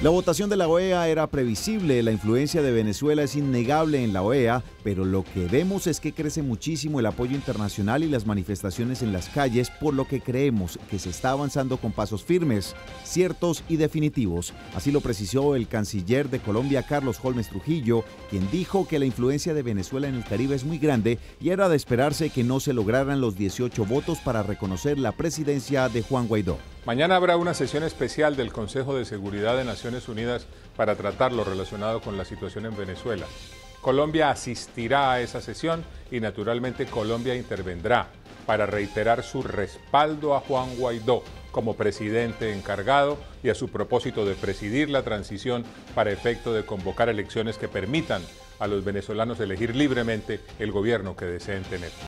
La votación de la OEA era previsible, la influencia de Venezuela es innegable en la OEA, pero lo que vemos es que crece muchísimo el apoyo internacional y las manifestaciones en las calles, por lo que creemos que se está avanzando con pasos firmes, ciertos y definitivos. Así lo precisó el canciller de Colombia, Carlos Holmes Trujillo, quien dijo que la influencia de Venezuela en el Caribe es muy grande y era de esperarse que no se lograran los 18 votos para reconocer la presidencia de Juan Guaidó. Mañana habrá una sesión especial del Consejo de Seguridad de Naciones Unidas para tratar lo relacionado con la situación en Venezuela. Colombia asistirá a esa sesión y naturalmente Colombia intervendrá para reiterar su respaldo a Juan Guaidó como presidente encargado y a su propósito de presidir la transición para efecto de convocar elecciones que permitan a los venezolanos elegir libremente el gobierno que deseen tener.